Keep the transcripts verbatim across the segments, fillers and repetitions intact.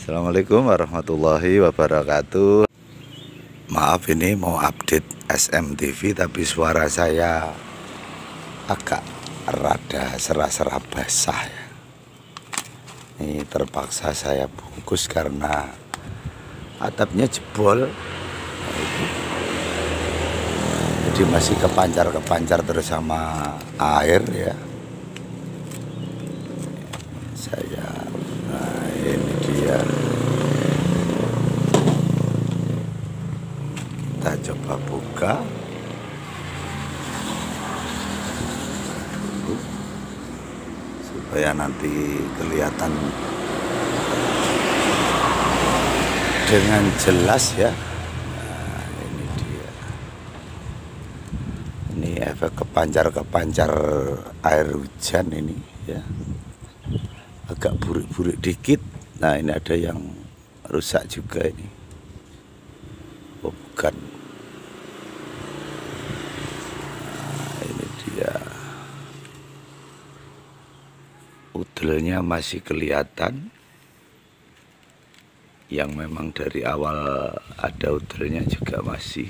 Assalamualaikum warahmatullahi wabarakatuh. Maaf, ini mau update S M T V tapi suara saya agak rada serah-serah basah ya. Ini terpaksa saya bungkus karena atapnya jebol. Jadi masih kepancar-kepancar terus sama air ya. Saya nah ini dia. Kita coba buka. Supaya nanti kelihatan dengan jelas ya. Nah, ini dia. Ini efek kepancar-kepancar air hujan ini ya. Agak burik-burik dikit. Nah, ini ada yang rusak juga ini. Oh, bukan. Nah, ini dia. Udelnya masih kelihatan. Yang memang dari awal ada udelnya juga masih.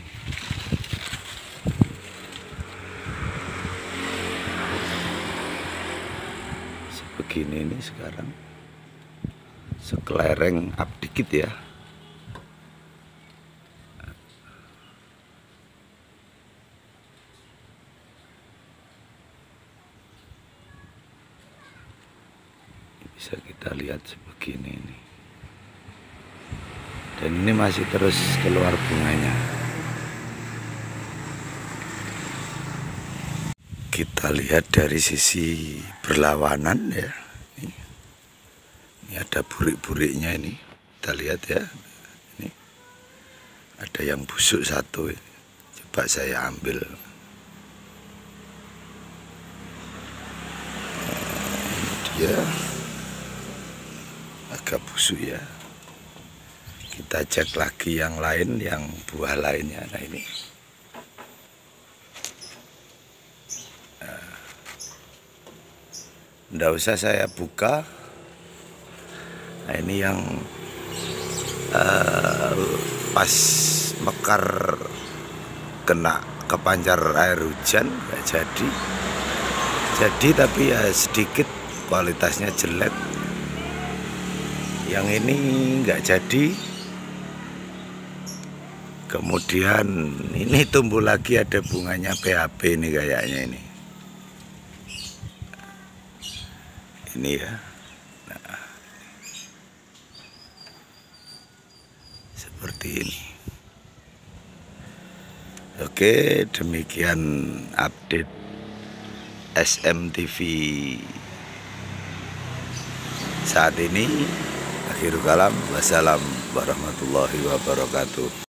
Sebegini ini sekarang. Sekelereng up dikit ya. Bisa kita lihat sebegini ini. Dan ini masih terus keluar bunganya. Kita lihat dari sisi berlawanan ya. Ini, ini ada burik-buriknya ini. Kita lihat ya. Ini ada yang busuk satu. Ini. Coba saya ambil. Ini dia. Agak busuk ya. Kita cek lagi yang lain, yang buah lainnya. Nah ini. Nah, nggak usah saya buka. Nah ini yang uh, pas mekar kena kepancar air hujan nggak jadi. Jadi tapi ya sedikit kualitasnya jelek. Yang ini nggak jadi. Kemudian ini tumbuh lagi, ada bunganya P H P ini kayaknya ini. Ini ya. Nah, seperti ini. Oke, demikian update S M T V saat ini. Akhirul kalam, wassalam warahmatullahi wabarakatuh.